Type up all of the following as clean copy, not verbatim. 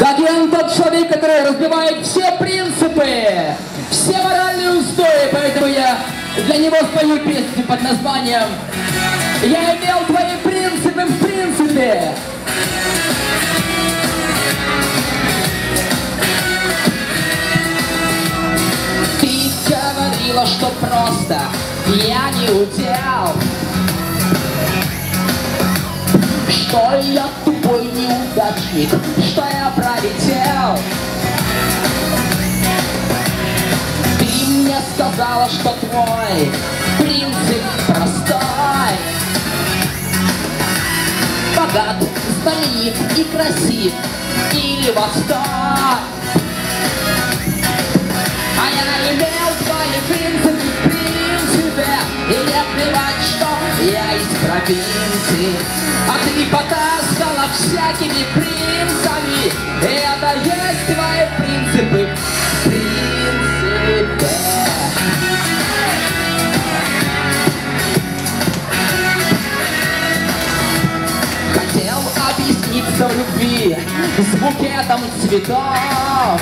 Ген тот человек, который разбивает все принципы, все моральные устои, поэтому я для него спою песню под названием «Я имел твои принципы в принципе». Ты говорила, что просто я не удел, что я тупой неудачник, что я пролетел. Ты мне сказала, что твой принцип простой: богат, знаменит и красив, или востой. А я имел твои принципы в принципе, и не плевать, что я из провинции. А ты потаскала всякими принцами, и это есть твои принципы в принципе. Хотел объясниться в любви с букетом цветов,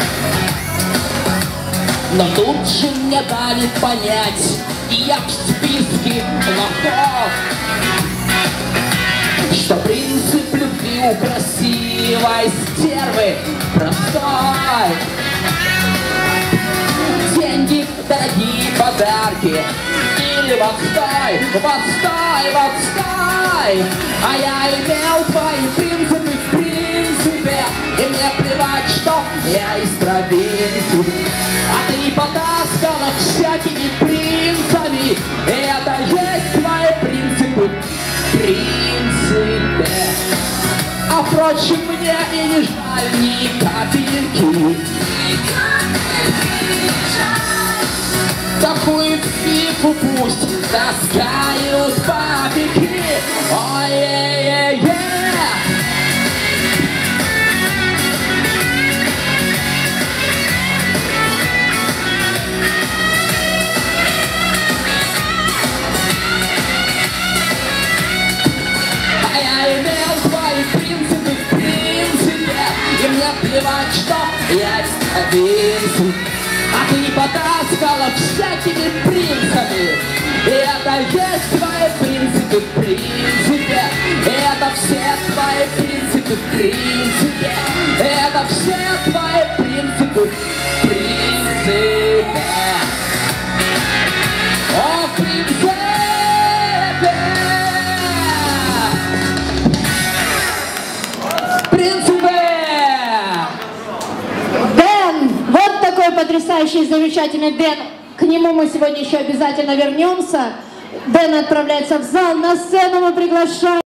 но тут же мне дали понять, и я в списке лохов, что принцип любви у красивой стервы простой: деньги, дорогие подарки, или отстой, отстой, отстой. А я имел твои принципы в принципе, и мне плевать, что я из провинции. А ты потаскала всякими принцами, и это есть твои принципы в принципе. А впрочем, мне и не жаль ни капельки. Такую фифу пусть таскают папики. Ой-е-е-е. А я имел твои принципы в принципе, и мне плевать, что я один. А ты не потаскала всякими принцами, и это есть твои принципы в принципе. И это все твои принципы в принципе. И это все твои принципы в принципе. О, в принципе. Потрясающий, замечательный Дэн. К нему мы сегодня еще обязательно вернемся. Дэн отправляется в зал. На сцену мы приглашаем